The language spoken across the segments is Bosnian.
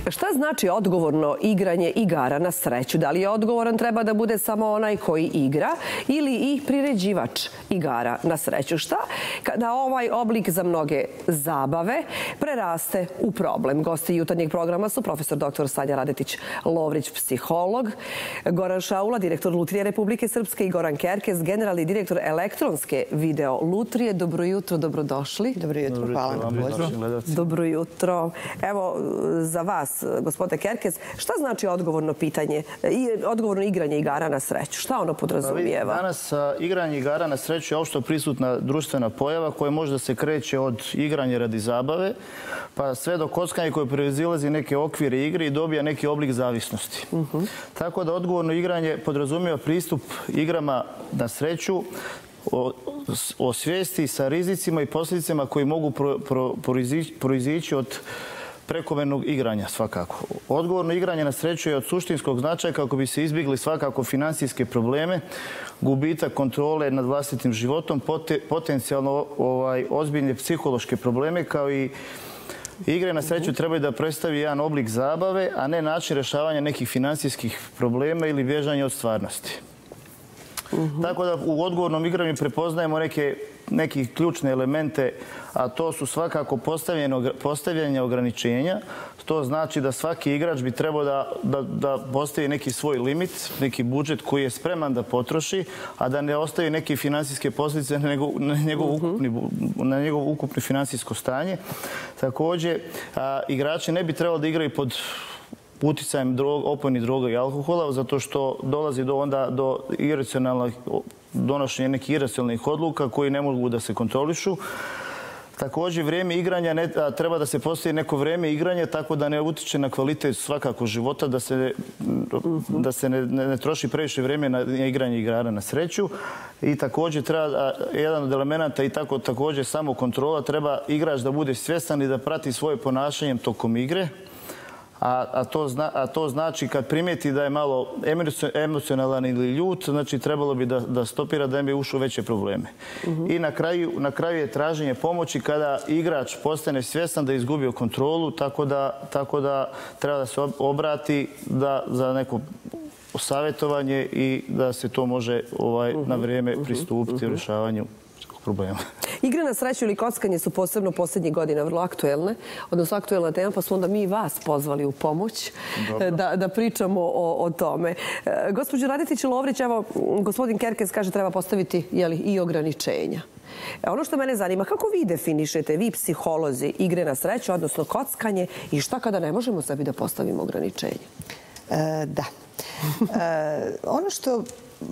Šta znači odgovorno igranje igara na sreću? Da li je odgovoran treba da bude samo onaj koji igra ili i priređivač igara na sreću? Šta kada ovaj oblik za mnoge zabave preraste u problem? Gosti jutarnjeg programa su profesor dr. Sanja Radetić-Lovrić, psiholog, Goran Šaula, direktor Lutrije Republike Srpske i Goran Kerkez, generalni direktor elektronske video lutrije. Dobro jutro, dobrodošli. Dobro jutro, hvala na pozivu. Dobro jutro. Evo, za vas, gospodine Kerkez, šta znači odgovorno pitanje i odgovorno igranje igara na sreću? Šta ono podrazumijeva? Danas igranje igara na sreću je opšto prisutna društvena pojava koja može da se kreće od igranja radi zabave pa sve do kockanja koje proizilazi neke okvire igre i dobija neki oblik zavisnosti. Tako da odgovorno igranje podrazumijeva pristup igrama na sreću o svijesti sa rizicima i posljedicama koji mogu proizići od prekomernog igranja svakako. Odgovorno igranje na sreću je od suštinskog značaja kako bi se izbjegli svakako finansijske probleme, gubitak kontrole nad vlastitim životom, potencijalno ozbiljne psihološke probleme kao i igre na sreću trebaju da predstavi jedan oblik zabave, a ne način rješavanja nekih finansijskih problema ili bježanja od stvarnosti. Tako da u odgovornom igranju prepoznajemo neke ključne elemente, a to su svakako postavljanje ograničenja. To znači da svaki igrač bi trebao da postavi neki svoj limit, neki budžet koji je spreman da potroši, a da ne ostavi neke finansijske posljedice na njegovo ukupno finansijsko stanje. Također, igrači ne bi trebali da igraju pod uticajem opojnih droga i alkohola, zato što dolazi do donošenja nekih iracionalnih odluka koji ne mogu da se kontrolišu. Također, vrijeme igranja treba da se postavi neko vrijeme igranja tako da ne utiče na kvalitet svakako života, da se ne troši previše vrijeme na igranje igara na sreću. I također treba jedan od elemenata i također samo kontrola. Treba igrač da bude svjestan i da prati svoje ponašanje tokom igre. A to znači kad primijeti da je malo emocionalan ili ljut, znači trebalo bi da stopira da ne bi ušao u veće probleme. I na kraju je traženje pomoći kada igrač postane svjestan da je izgubio kontrolu, tako da treba da se obrati za neko savjetovanje i da se to može na vrijeme pristupiti u rješavanju problema. Igre na sreću ili kockanje su posebno posljednjih godina vrlo aktuelne, odnosno aktuelna tema, pa smo onda mi vas pozvali u pomoć da pričamo o tome. Gospođo Radetić-Lovrić, evo, gospodin Kerkez kaže treba postaviti i ograničenja. Ono što mene zanima, kako vi definišete, vi psiholozi, igre na sreću, odnosno kockanje, i šta kada ne možemo sebi da postavimo ograničenja? Da. Ono što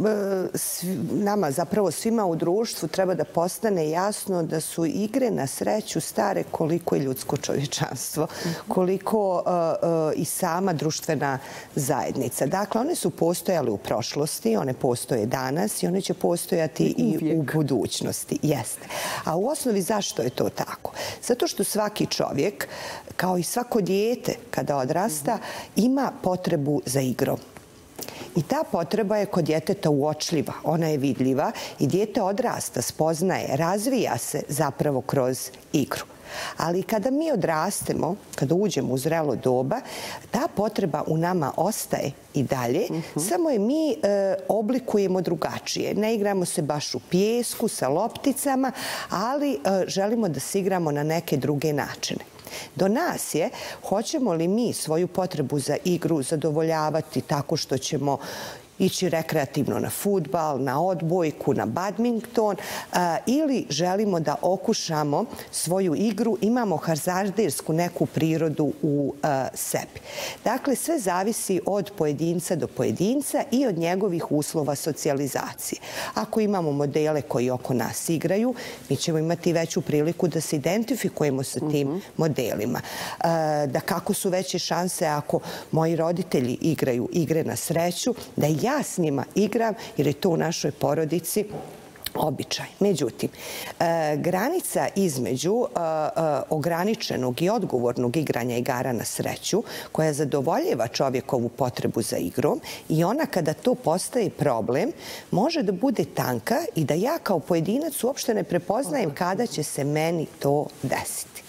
nama, zapravo svima u društvu, treba da postane jasno da su igre na sreću stare koliko i ljudsko čovječanstvo, koliko i sama društvena zajednica. Dakle, one su postojale u prošlosti, one postoje danas i one će postojati i u budućnosti. Jeste. A u osnovi zašto je to tako? Zato što svaki čovjek, kao i svako dijete kada odrasta, ima potrebu za igrom. I ta potreba je kod djeteta uočljiva, ona je vidljiva i dijete odrasta, spoznaje, razvija se zapravo kroz igru. Ali kada mi odrastemo, kada uđemo u zrelo doba, ta potreba u nama ostaje i dalje, samo je mi oblikujemo drugačije. Ne igramo se baš u pijesku, sa lopticama, ali želimo da se igramo na neke druge načine. Do nas je, hoćemo li mi svoju potrebu za igru zadovoljavati tako što ćemo ići rekreativno na fudbal, na odbojku, na badminton ili želimo da okušamo svoju igru, imamo hazardersku neku prirodu u sebi. Dakle, sve zavisi od pojedinca do pojedinca i od njegovih uslova socijalizacije. Ako imamo modele koji oko nas igraju, mi ćemo imati veću priliku da se identifikujemo sa tim modelima. Da kako su veće šanse ako moji roditelji igraju igre na sreću, da ja s njima igram jer je to u našoj porodici običaj. Međutim, granica između ograničenog i odgovornog igranja igara na sreću, koja zadovoljava čovjekovu potrebu za igrom, i ona kada to postaje problem, može da bude tanka i da ja kao pojedinac uopšte ne prepoznajem kada će se meni to desiti.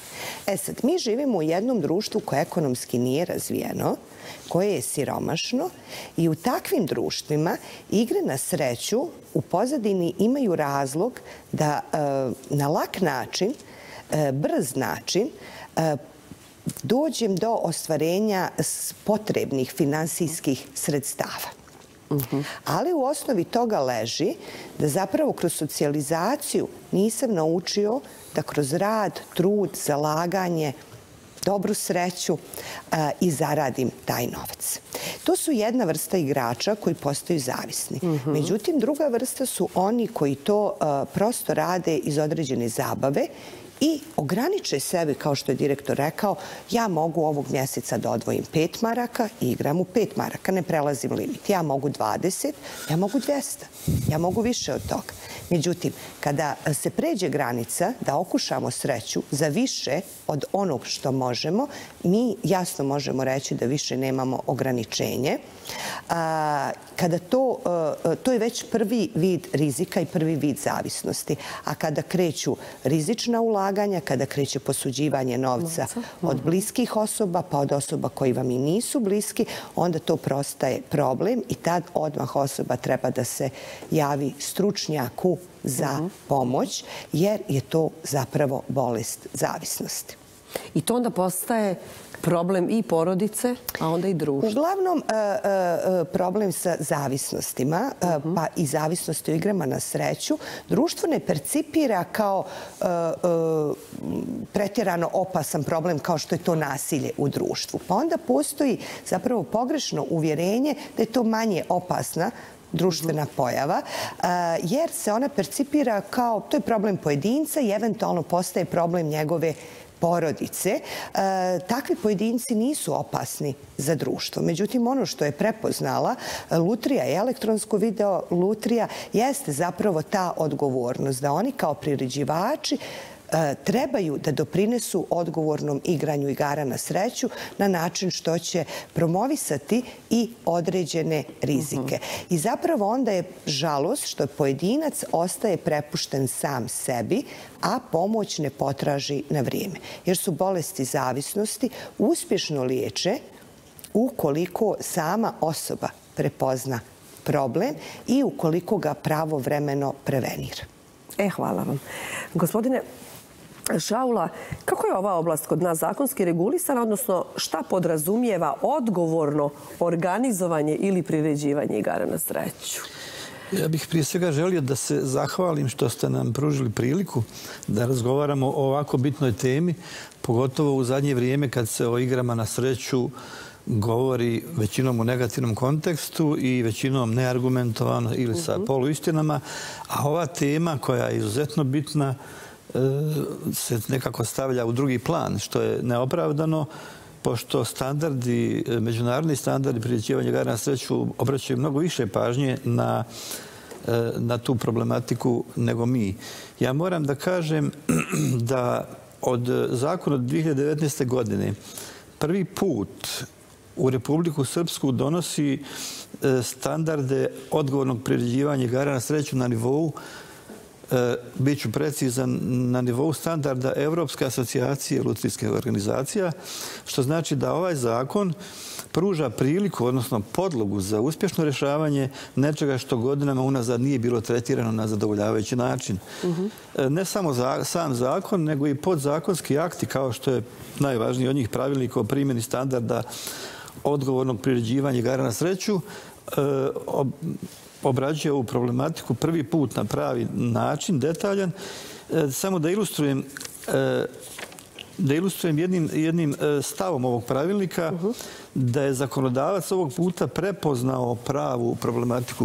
sad, mi živimo u jednom društvu koje ekonomski nije razvijeno, koje je siromašno i u takvim društvima igre na sreću u pozadini imaju razlog da na lak način, brz način, dođem do ostvarenja potrebnih finansijskih sredstava. Ali u osnovi toga leži da zapravo kroz socijalizaciju nisam naučio da kroz rad, trud, zalaganje, dobru sreću i zaradim taj novac. To su jedna vrsta igrača koji postaju zavisni. Međutim, druga vrsta su oni koji to prosto rade iz određene zabave i ograniče sebi, kao što je direktor rekao, ja mogu ovog mjeseca da odvojim 5 maraka i igram u 5 maraka, ne prelazim limit. Ja mogu 20, ja mogu 200, ja mogu više od toga. Međutim, kada se pređe granica da okušamo sreću za više od onog što možemo, mi jasno možemo reći da više nemamo ograničenje. Kada to je već prvi vid rizika i prvi vid zavisnosti. A kada kreću rizična ulaganja, kada kreće posuđivanje novca od bliskih osoba, pa od osoba koji vam i nisu bliski, onda to postaje problem i tad odmah osoba treba da se javi stručnjaku za pomoć, jer je to zapravo bolest zavisnosti. I to onda postaje problem i porodice, a onda i društva. Uglavnom, problem sa zavisnostima, pa i zavisnosti u igrama na sreću, društvo ne percipira kao pretjerano opasan problem kao što je to nasilje u društvu. Pa onda postoji zapravo pogrešno uvjerenje da je to manje opasna društvena pojava, jer se ona percipira kao to je problem pojedinca i eventualno postaje problem njegove porodice. Takvi pojedinci nisu opasni za društvo. Međutim, ono što je prepoznala lutrija i elektronsko video lutrija jeste zapravo ta odgovornost da oni kao priređivači trebaju da doprinesu odgovornom igranju igara na sreću na način što će promovisati i određene rizike. I zapravo onda je žalost što pojedinac ostaje prepušten sam sebi, a pomoć ne potraži na vrijeme. Jer su bolesti zavisnosti uspješno liječe ukoliko sama osoba prepozna problem i ukoliko ga pravovremeno prevenira. Hvala vam. Gospodine Šaula, kako je ova oblast kod nas zakonski regulisana, odnosno šta podrazumijeva odgovorno organizovanje ili priređivanje igara na sreću? Ja bih prije svega želio da se zahvalim što ste nam pružili priliku da razgovaramo o ovako bitnoj temi, pogotovo u zadnje vrijeme kad se o igrama na sreću govori većinom u negativnom kontekstu i većinom neargumentovano ili sa poluistinama, a ova tema koja je izuzetno bitna se nekako stavlja u drugi plan, što je neopravdano, pošto standardi, međunarodni standardi priređivanja igara na sreću obraćaju mnogo više pažnje na tu problematiku nego mi. Ja moram da kažem da od zakona od 2019. godine prvi put u Republiku Srpsku donosi standarde odgovornog priređivanja igara na sreću na nivou, bit ću precizan, na nivou standarda Evropske asocijacije lutrijskih organizacija, što znači da ovaj zakon pruža priliku, odnosno podlogu za uspješno rješavanje nečega što godinama unazad nije bilo tretirano na zadovoljavajući način. Ne samo sam zakon, nego i podzakonski akti, kao što je najvažniji od njih pravilnik o primjeni standarda odgovornog priređivanja igara na sreću, obrađuje ovu problematiku prvi put na pravi način, detaljan. Samo da ilustrujem jednim stavom ovog pravilnika da je zakonodavac ovog puta prepoznao pravu problematiku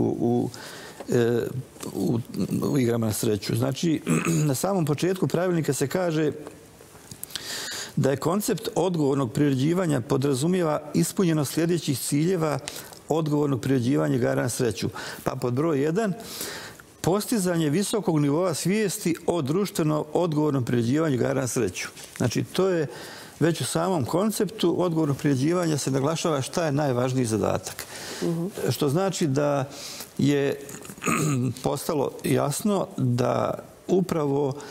u igrama na sreću. Znači, na samom početku pravilnika se kaže da je koncept odgovornog priređivanja podrazumijeva ispunjenost sljedećih ciljeva odgovornog priređivanja igara na sreću. Pa pod broj 1, postizanje visokog nivoa svijesti o društveno odgovornom priređivanju igara na sreću. Znači, to je već u samom konceptu odgovornog priređivanja se naglašava šta je najvažniji zadatak. Što znači da je postalo jasno da upravo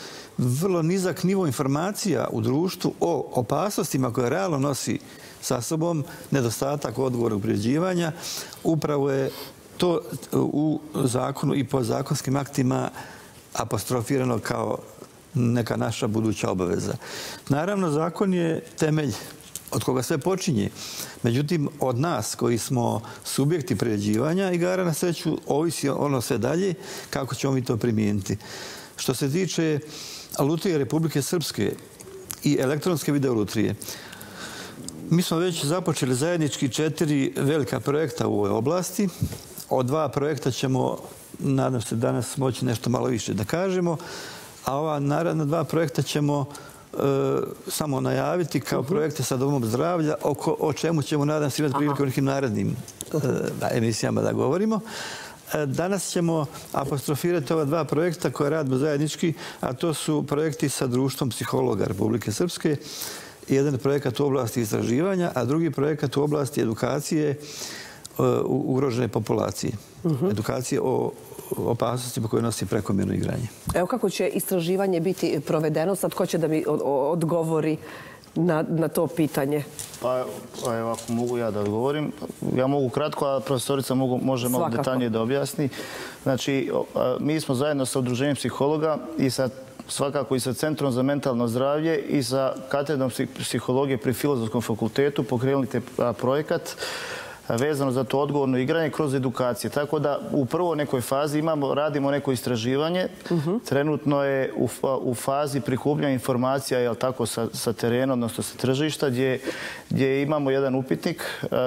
vrlo nizak nivo informacija u društvu o opasnostima koje realno nosi sa sobom nedostatak odgovornog priređivanja. Upravo je to u zakonu i podzakonskim aktima apostrofirano kao neka naša buduća obaveza. Naravno, zakon je temelj od koga sve počinje. Međutim, od nas koji smo subjekti priređivanja igara na sreću ovisi ono sve dalje kako ćemo mi to primijeniti. Što se tiče Lutrije Republike Srpske i elektronske videolutrije, mi smo već započeli zajednički 4 velika projekta u ovoj oblasti. Od 2 projekta ćemo, nadam se, danas moći nešto malo više da kažemo, a ova naravno 2 projekta ćemo samo najaviti kao projekte sa Domom zdravlja, o čemu ćemo, nadam se, imati prilike u nekim narednim emisijama da govorimo. Danas ćemo apostrofirati ova 2 projekta koje radimo zajednički, a to su projekti sa Društvom psihologa Republike Srpske. Jedan projekat u oblasti istraživanja, a drugi projekat u oblasti edukacije ugrožene populacije. Edukacije o opasnostima koje nosi prekomjerno igranje. Evo kako će istraživanje biti provedeno, sad ko će da mi odgovori na to pitanje? Pa evo, ako mogu ja da odgovorim. Ja mogu kratko, a profesorica može malo detaljnije da objasni. Znači, mi smo zajedno sa Udruženjem psihologa i svakako i sa Centrom za mentalno zdravlje i sa katedrom psihologije pri Filozofskom fakultetu pokrenuli projekat vezano za to odgovorno igranje kroz edukacije. Tako da u prvoj nekoj fazi radimo neko istraživanje. Trenutno je u fazi prikupljanja informacija sa terena, odnosno sa tržišta, gdje imamo jedan upitnik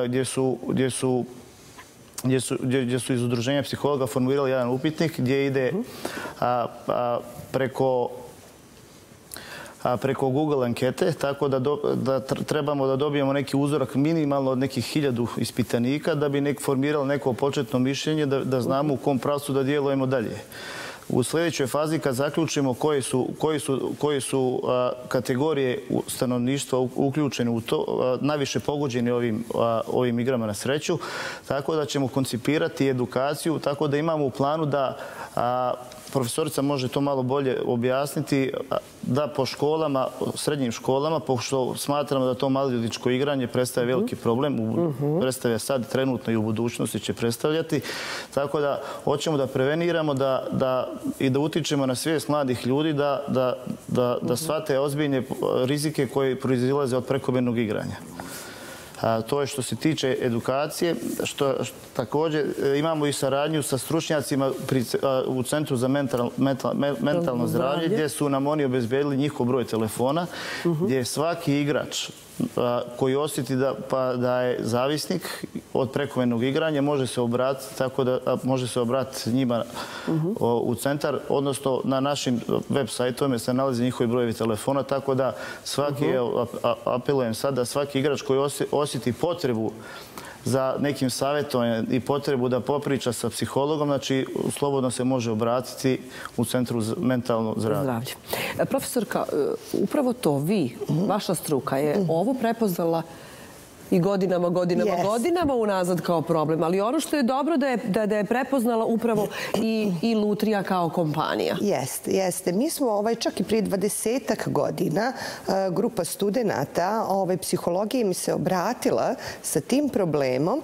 gdje su iz Udruženja psihologa formulirali jedan upitnik gdje ide preko Google ankete, tako da trebamo da dobijemo neki uzorak minimalno od nekih 1000 ispitanika da bi formirali neko početno mišljenje da znamo u kom pravcu da djelujemo dalje. U sljedećoj fazi, kad zaključimo koje su kategorije stanovništva uključene u to, najviše pogođeni ovim igrama na sreću, tako da ćemo koncipirati edukaciju, tako da imamo u planu da profesorica može to malo bolje objasniti, da po školama, srednjim školama, pošto smatramo da to maloljetničko igranje predstavlja veliki problem, predstavlja sad, trenutno i u budućnosti će predstavljati, tako da hoćemo da preveniramo i da utičemo na svijest mladih ljudi da shvate ozbiljne rizike koje proizilaze od prekomjernog igranja. To je što se tiče edukacije. Također imamo i saradnju sa stručnjacima u Centru za mentalno zdravlje, gdje su nam oni obezbedili njihov broj telefona, gdje svaki igrač koji osjeti da je zavisnik od prekomjernog igranja može se obratiti, tako da može se obratiti njima u centar, odnosno na našim web sajtovima se nalazi njihovi brojevi telefona, tako da apelujem sad da svaki igrač koji osjeti potrebu za nekim savjetovanjem i potrebu da popriča sa psihologom, znači slobodno se može obratiti u Centru za mentalno zdravlje. Profesorka, upravo to vi, vaša struka je ovo prepoznala i godinama unazad kao problem. Ali ono što je dobro da je prepoznala upravo i Lutrija kao kompanija. Jeste. Mi smo čak i prije 20-ak godina grupa studenta psihologije mi se obratila sa tim problemom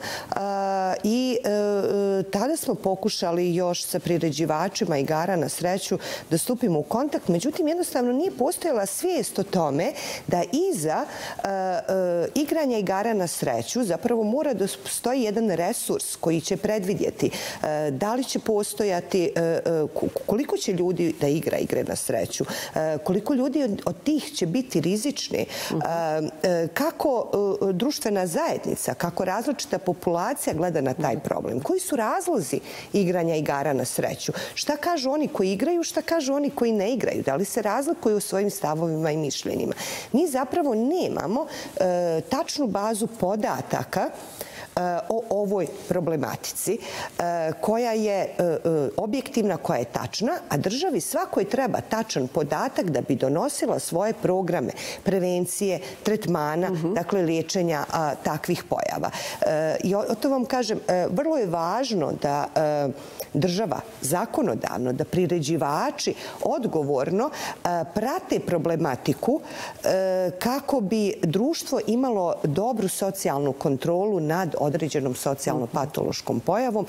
i tada smo pokušali još sa priređivačima igara na sreću da stupimo u kontakt. Međutim, jednostavno nije postojala svijest o tome da iza igranja igara na sreću zapravo mora da stoji jedan resurs koji će predvidjeti da li će postojati, koliko će ljudi da igra igre na sreću, koliko ljudi od tih će biti rizični, kako društvena zajednica, kako različita populacija gleda na taj problem, koji su razlozi igranja igara na sreću, šta kažu oni koji igraju, šta kažu oni koji ne igraju, da li se razlikuju u svojim stavovima i mišljenjima. Mi zapravo nemamo tačnu bazu podataka o ovoj problematici koja je objektivna, koja je tačna, a državi svakoj treba tačan podatak da bi donosila svoje programe prevencije, tretmana, dakle liječenja takvih pojava. I to vam kažem, vrlo je važno da država zakonodavno, da priređivači odgovorno prate problematiku kako bi društvo imalo dobru socijalnu kontrolu nad određenom socijalno-patološkom pojavom,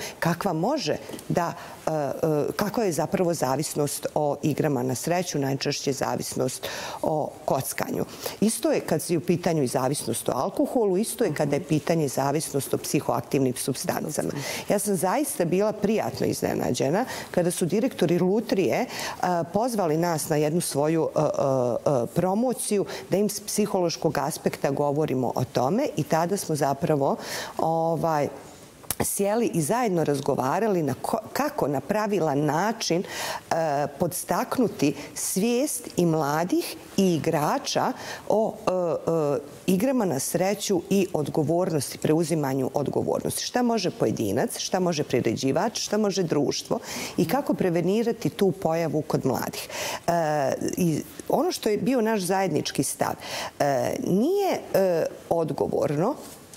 kakva je zapravo zavisnost o igrama na sreću, najčešće zavisnost o kockanju. Isto je kad je u pitanju i zavisnost o alkoholu, isto je kada je pitanje zavisnost o psihoaktivnim supstancama. Ja sam zaista bila prijatno iznenađena kada su direktori Lutrije pozvali nas na jednu svoju promociju da im s psihološkog aspekta govorimo o tome i tada smo zapravo sjeli i zajedno razgovarali kako na pravilan način podstaknuti svijest i mladih i igrača o igrama na sreću i odgovornosti, preuzimanju odgovornosti. Šta može pojedinac, šta može priređivač, šta može društvo i kako prevenirati tu pojavu kod mladih. I ono što je bio naš zajednički stav, nije odgovorno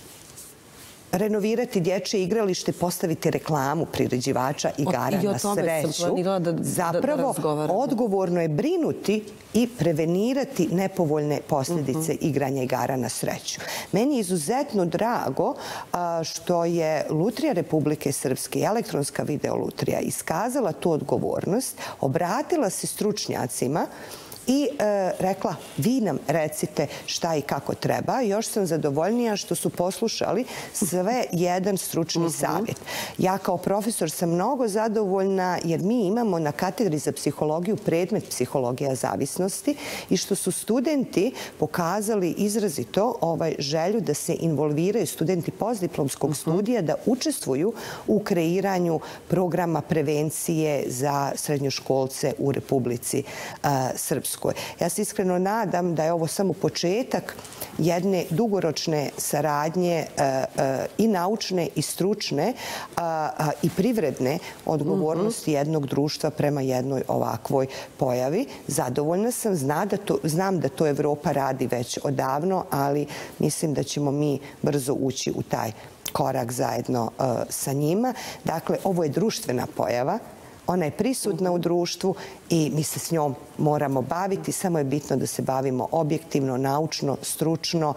renovirati dječje igralište, postaviti reklamu priređivača igara na sreću. Zapravo, odgovorno je brinuti i prevenirati nepovoljne posljedice igranja igara na sreću. Meni je izuzetno drago što je Lutrija Republike Srpske i elektronska video lutrija iskazala tu odgovornost, obratila se stručnjacima i rekla, vi nam recite šta i kako treba. Još sam zadovoljnija što su poslušali sve jedan stručni savjet. Ja kao profesor sam mnogo zadovoljna jer mi imamo na katedri za psihologiju predmet psihologija zavisnosti i što su studenti pokazali izrazito želju da se involviraju, studenti postdiplomskog studija, da učestvuju u kreiranju programa prevencije za srednjoškolce u Republici Srpskoj. Ja se iskreno nadam da je ovo samo početak jedne dugoročne saradnje i naučne i stručne i privredne odgovornosti jednog društva prema jednoj ovakvoj pojavi. Zadovoljna sam, znam da to Evropa radi već odavno, ali mislim da ćemo mi brzo ući u taj korak zajedno sa njima. Dakle, ovo je društvena pojava. Ona je prisutna u društvu i mi se s njom moramo baviti. Samo je bitno da se bavimo objektivno, naučno, stručno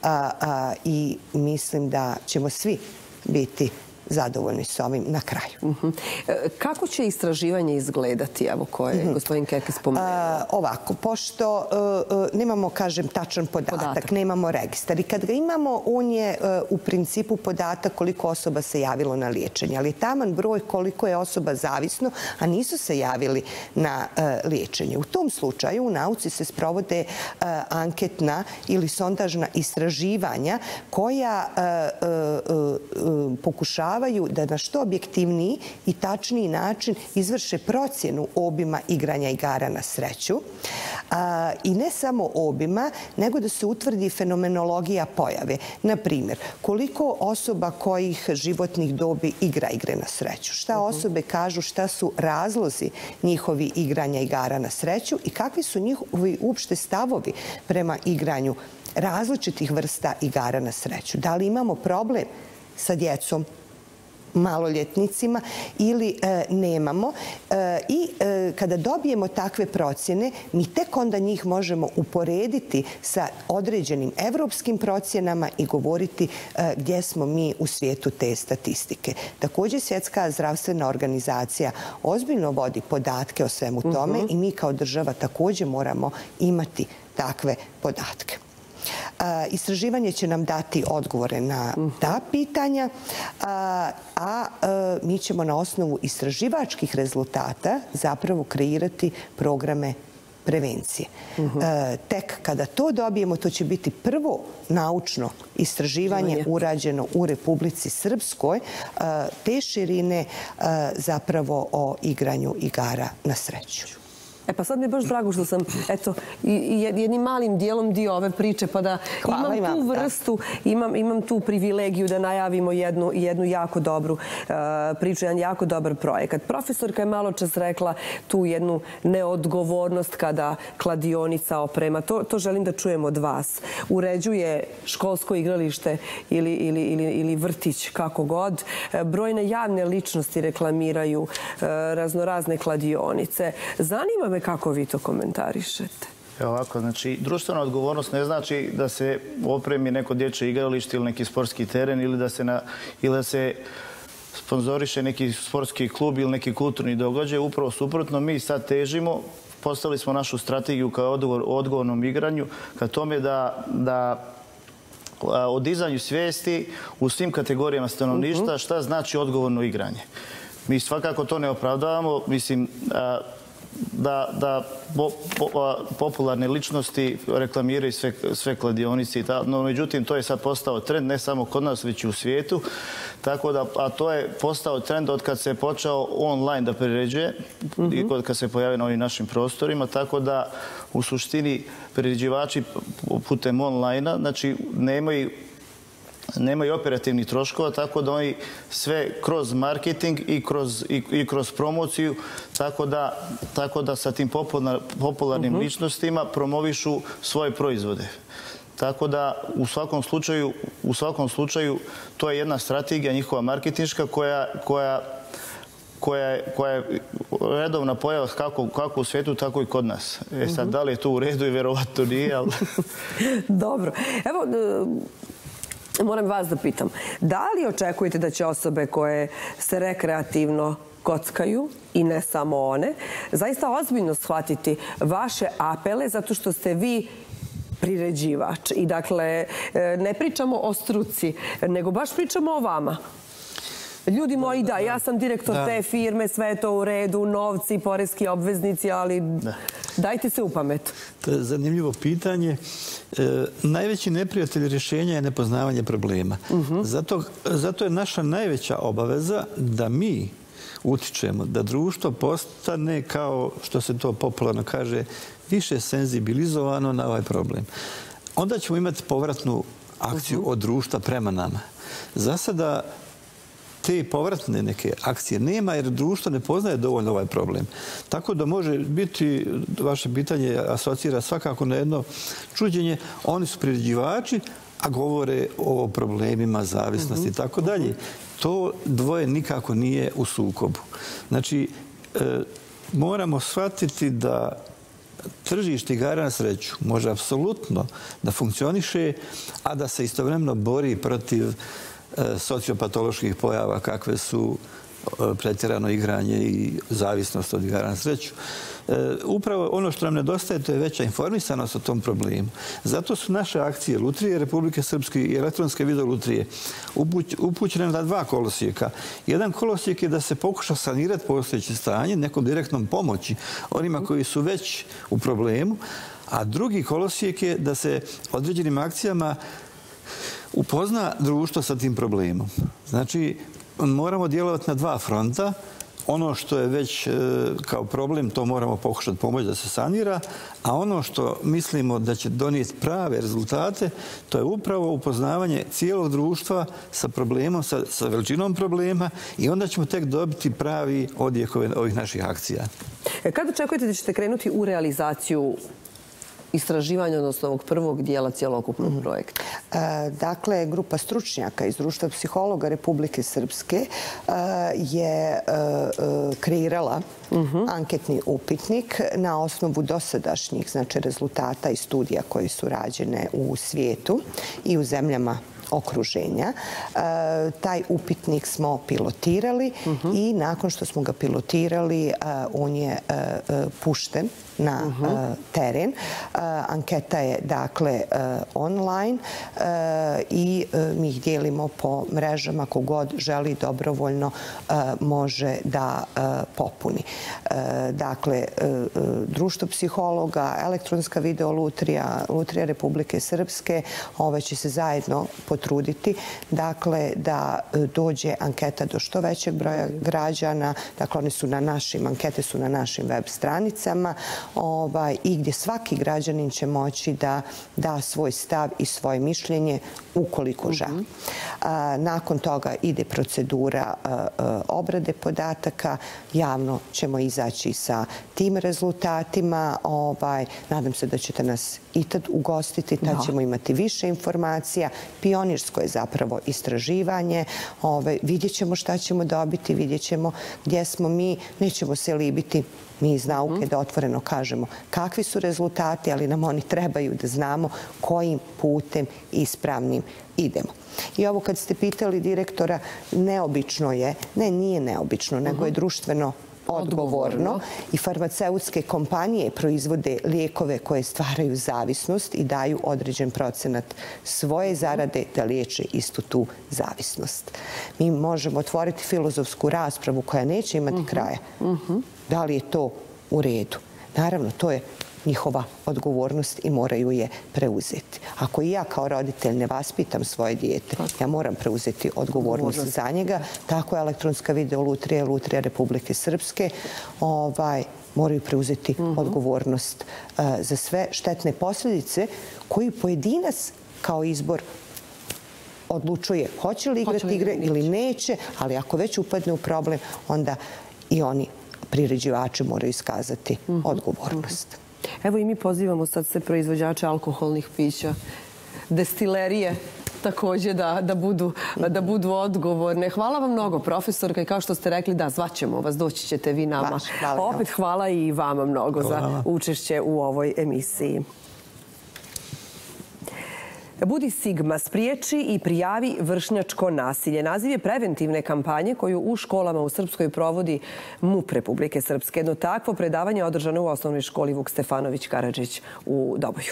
i mislim da ćemo svi biti zadovoljni s ovim na kraju. Kako će istraživanje izgledati, evo koje je gospodin Kerkez spomenuo? Ovako, pošto nemamo, kažem, tačan podatak, nemamo registar i kad ga imamo, on je u principu podatak koliko osoba se javilo na liječenje, ali je taman broj koliko je osoba zavisno, a nisu se javili na liječenje. U tom slučaju u nauci se sprovode anketna ili sondažna istraživanja koja pokušavaju da na što objektivniji i tačniji način izvrše procjenu obima igranja igara na sreću. I ne samo obima, nego da se utvrdi fenomenologija pojave. Na primjer, koliko osoba kojih životnih dobi igra igre na sreću? Šta osobe kažu, šta su razlozi njihovi igranja igara na sreću i kakvi su njihovi uopšte stavovi prema igranju različitih vrsta igara na sreću? Da li imamo problem sa djecom, maloljetnicima ili nemamo. I kada dobijemo takve procjene, mi tek onda njih možemo uporediti sa određenim evropskim procjenama i govoriti gdje smo mi u svijetu te statistike. Također, Svjetska zdravstvena organizacija ozbiljno vodi podatke o svemu tome i mi kao država također moramo imati takve podatke. Istraživanje će nam dati odgovore na ta pitanja, a mi ćemo na osnovu istraživačkih rezultata zapravo kreirati programe prevencije. Tek kada to dobijemo, to će biti prvo naučno istraživanje urađeno u Republici Srpskoj te širine zapravo o igranju igara na sreću. Pa sad mi je baš drago što sam, eto, jednim malim dijelom dio ove priče, pa da imam tu vrstu, imam tu privilegiju da najavimo jednu jako dobru priču, jedan jako dobar projekat. Profesorka je malo čas rekla tu jednu neodgovornost kada kladionica oprema. To želim da čujem od vas. Uređuje školsko igralište ili vrtić, kako god. Brojne javne ličnosti reklamiraju raznorazne kladionice. Zanima me kako vi to komentarišete. Ovako, znači, društvena odgovornost ne znači da se opremi neko dječje igralište ili neki sportski teren ili da se sponzoriše neki sportski klub ili neki kulturni događaj. Upravo suprotno, mi sad težimo, postavili smo našu strategiju kao odgovornom igranju, ka tome da o dizanju svijesti u svim kategorijama stanovništva šta znači odgovorno igranje. Mi svakako to ne opravdavamo, mislim da popularne ličnosti reklamiraju sve kladionice, no međutim to je sad postao trend ne samo kod nas već i u svijetu, tako da, a to je postao trend od kad se počeo online da priređuje i od kad se pojavio na ovim našim prostorima, tako da u suštini priređivači putem online-a, znači nemaju operativnih troškova, tako da oni sve kroz marketing i kroz promociju, tako da sa tim popularnim ličnostima promovišu svoje proizvode. Tako da u svakom slučaju to je jedna strategija njihova marketinška koja je redovna pojava kako u svijetu, tako i kod nas. Sad, da li je to u redu i vjerovatno nije, ali... Dobro. Evo, moram vas da pitam, da li očekujete da će osobe koje se rekreativno kockaju, i ne samo one, zaista ozbiljno shvatiti vaše apele zato što ste vi priređivač? I dakle, ne pričamo o struci, nego baš pričamo o vama. Ljudi moji, da, ja sam direktor te firme, sve je to u redu, novci, porezki obveznici, ali dajte se u pamet. To je zanimljivo pitanje. Najveći neprijatelj rješenja je nepoznavanje problema. Zato je naša najveća obaveza da mi utičemo, da društvo postane, kao što se to popularno kaže, više senzibilizovano na ovaj problem. Onda ćemo imati povratnu akciju od društva prema nama. Za sada te povratne neke akcije nema jer društvo ne poznaje dovoljno ovaj problem. Tako da može biti, vaše pitanje asocira svakako na jedno čuđenje, oni su priređivači, a govore o problemima zavisnosti i tako dalje. To dvoje nikako nije u sukobu. Znači, moramo shvatiti da tržište igara na sreću može apsolutno da funkcioniše, a da se istovremeno bori protiv sociopatoloških pojava kakve su pretjerano igranje i zavisnost od igara na sreću. Upravo ono što nam nedostaje, to je veća informisanost o tom problemu. Zato su naše akcije Lutrije Republike Srpske i elektronske video lutrije upućene na dva kolosijeka. Jedan kolosijek je da se pokuša sanirati postojeće stanje, nekom direktnom pomoći onima koji su već u problemu, a drugi kolosijek je da se određenim akcijama upozna društvo sa tim problemom. Znači, moramo djelovati na dva fronta. Ono što je već kao problem, to moramo pokušati pomoći da se sanira, a ono što mislimo da će donijeti prave rezultate, to je upravo upoznavanje cijelog društva sa problemom, sa veličinom problema i onda ćemo tek dobiti pravi odjek ovih naših akcija. Kada očekujete da ćete krenuti u realizaciju istraživanja, odnosno ovog prvog dijela cijelokupnog projekta? Dakle, grupa stručnjaka iz Društva psihologa Republike Srpske je kreirala anketni upitnik na osnovu dosadašnjih rezultata i studija koji su rađene u svijetu i u zemljama okruženja. Taj upitnik smo pilotirali i nakon što smo ga pilotirali, on je pušten na teren. Anketa je, dakle, online i mi ih dijelimo po mrežama. Kogod želi dobrovoljno može da popuni. Dakle, Društvo psihologa, elektronska video lutrija, Lutrija Republike Srpske, ove će se zajedno potruditi, dakle, da dođe anketa do što većeg broja građana. Dakle, ankete su na našim web stranicama i gdje svaki građanin će moći da da svoj stav i svoje mišljenje ukoliko želi. Nakon toga ide procedura obrade podataka. Javno ćemo izaći sa tim rezultatima. Nadam se da ćete nas i tad ugostiti, tad ćemo imati više informacija. Pionirsko je zapravo istraživanje. Vidjet ćemo šta ćemo dobiti, vidjet ćemo gdje smo mi. Nećemo se libiti mi iz nauke da otvoreno kažemo kakvi su rezultati, ali nam oni trebaju da znamo kojim putem ispravnim idemo. I ovo kad ste pitali direktora, neobično je, nije neobično, nego je društveno odgovorno i farmaceutske kompanije proizvode lijekove koje stvaraju zavisnost i daju određen procenat svoje zarade da liječe istu tu zavisnost. Mi možemo otvoriti filozofsku raspravu koja neće imati kraja. Da li je to u redu? Naravno, to je njihova odgovornost i moraju je preuzeti. Ako i ja kao roditelj ne vaspitam svoje dijete, ja moram preuzeti odgovornost za njega. Tako je elektronska video lutrija, lutrija Republike Srpske, moraju preuzeti odgovornost za sve štetne posljedice koji pojedinac kao izbor odlučuje hoće li igrati igre ili neće, ali ako već upadne u problem, onda i oni priređivači moraju iskazati odgovornost. Evo i mi pozivamo sad sve proizvođače alkoholnih pića, destilerije također da budu odgovorne. Hvala vam mnogo, profesorka, i kao što ste rekli, da, zvaćemo vas, doći ćete vi nama. Opet hvala i vama mnogo za učešće u ovoj emisiji. Budi Sigma, spriječi i prijavi vršnjačko nasilje. Naziv je preventivne kampanje koju u školama u Srpskoj provodi MUP Republike Srpske. Jedno takvo predavanje je održano u osnovnoj školi Vuk Stefanović Karadžić u Doboju.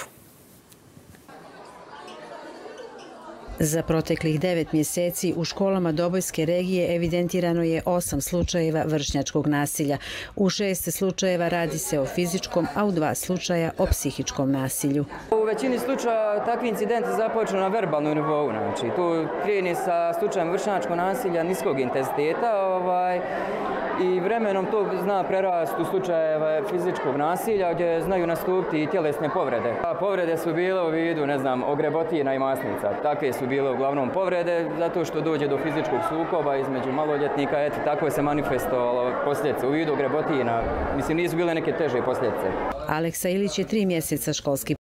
Za proteklih 9 mjeseci u školama Dobojske regije evidentirano je 8 slučajeva vršnjačkog nasilja. U 6 slučajeva radi se o fizičkom, a u 2 slučaja o psihičkom nasilju. U većini slučaja takvi incidenti započnu na verbalnom nivou. Tu krene sa slučajem vršnjačkog nasilja niskog intenziteta i vremenom to zna prerasti u slučajeve fizičkog nasilja gdje znaju nastupiti i tjelesne povrede. Povrede su bile u vidu, ogrebotina i masnica. Takve su bile uglavnom povrede zato što dođe do fizičkog sukoba između maloljetnika. Tako je se manifestovalo posljedice u vidu ogrebotina. Mislim, nisu bile neke teže posljedice. Aleksa Ilić je 3 mjeseca školski